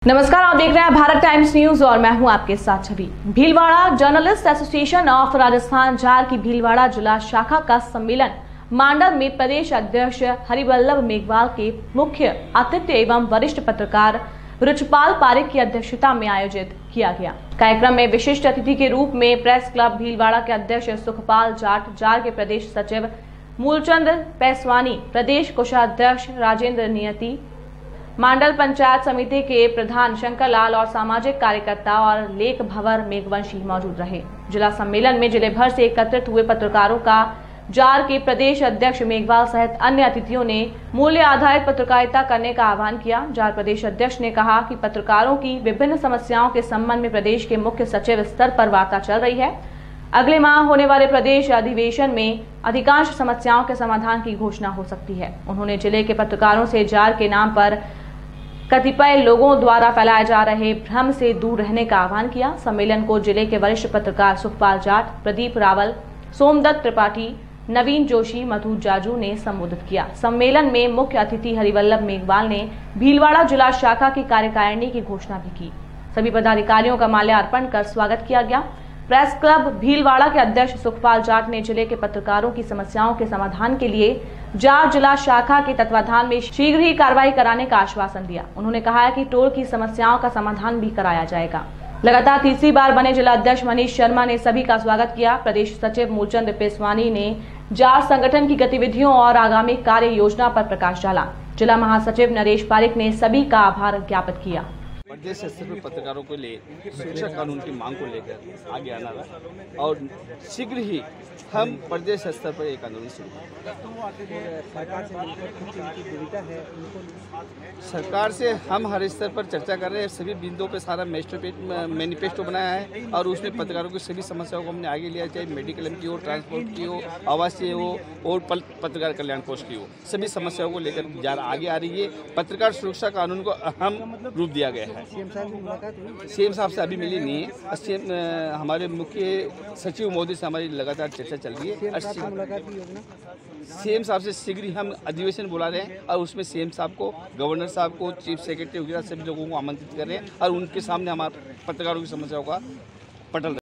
नमस्कार, आप देख रहे हैं भारत टाइम्स न्यूज और मैं हूं आपके साथ Chhavi. Bhilwara journalist association of Rajasthan JAR की भीलवाड़ा जिला शाखा का सम्मेलन मांडल में प्रदेश अध्यक्ष हरिवल्लभ मेघवाल के मुख्य अतिथि एवं वरिष्ठ पत्रकार रुचपाल पारिक की अध्यक्षता में आयोजित किया गया। कार्यक्रम में विशिष्ट अतिथि के रूप में प्रेस क्लब भीलवाड़ा के अध्यक्ष सुखपाल जाट, जार के प्रदेश सचिव मूलचंद पैसवानी, प्रदेश कोषाध्यक्ष राजेंद्र नियति, मांडल पंचायत समिति के प्रधान शंकर लाल और सामाजिक कार्यकर्ता और लेख भंवर मेघवंशी मौजूद रहे। जिला सम्मेलन में जिले भर से एकत्रित हुए पत्रकारों का जार के प्रदेश अध्यक्ष मेघवाल सहित अन्य अतिथियों ने मूल्य आधारित पत्रकारिता करने का आह्वान किया। जार प्रदेश अध्यक्ष ने कहा कि पत्रकारों की विभिन्न समस्याओं के संबंध में प्रदेश के मुख्य सचिव स्तर पर वार्ता चल रही है। अगले माह होने वाले प्रदेश अधिवेशन में अधिकांश समस्याओं के समाधान की घोषणा हो सकती है। उन्होंने जिले के पत्रकारों से जार के नाम पर कतिपय लोगों द्वारा फैलाए जा रहे भ्रम से दूर रहने का आह्वान किया। सम्मेलन को जिले के वरिष्ठ पत्रकार सुखपाल जाट, प्रदीप रावल, सोमदत्त त्रिपाठी, नवीन जोशी, मधु जाजू ने संबोधित किया। सम्मेलन में मुख्य अतिथि हरिवल्लभ मेघवाल ने भीलवाड़ा जिला शाखा की कार्यकारिणी की घोषणा भी की। सभी पदाधिकारियों का माल्यार्पण कर स्वागत किया गया। प्रेस क्लब भीलवाड़ा के अध्यक्ष सुखपाल जाट ने जिले के पत्रकारों की समस्याओं के समाधान के लिए जार जिला शाखा के तत्वाधान में शीघ्र ही कार्रवाई कराने का आश्वासन दिया। उन्होंने कहा कि टोल की समस्याओं का समाधान भी कराया जाएगा। लगातार तीसरी बार बने जिला अध्यक्ष मनीष शर्मा ने सभी का स्वागत किया। प्रदेश सचिव मूलचंद पैसवानी ने जार संगठन की गतिविधियों और आगामी कार्य योजना पर प्रकाश डाला। जिला महासचिव नरेश पारिक ने सभी का आभार ज्ञापित किया। प्रदेश स्तर पर पत्रकारों के लिए सुरक्षा कानून की मांग को लेकर आगे आना रहा और शीघ्र ही हम प्रदेश स्तर पर एक आंदोलन शुरू सरकार से हम हर स्तर पर चर्चा कर रहे हैं। सभी बिंदुओं पे सारा मैनिफेस्टो बनाया है और उसमें पत्रकारों की सभी समस्याओं को हमने आगे लिया, चाहे मेडिकल की हो, ट्रांसपोर्ट की हो, आवासीय हो और पत्रकार कल्याण कोष की हो। सभी समस्याओं को लेकर जार आगे आ रही है। पत्रकार सुरक्षा कानून को अहम रूप दिया गया है। सीएम साहब से अभी मिली नहीं है। हमारे मुख्य सचिव मोदी से हमारी लगातार चर्चा चल रही है। सीएम साहब से शीघ्र ही हम अधिवेशन बुला रहे हैं और उसमें सीएम साहब को, गवर्नर साहब को, चीफ सेक्रेटरी वगैरह सभी लोगों को आमंत्रित कर रहे हैं और उनके सामने हमारे पत्रकारों की समस्याओं का पटल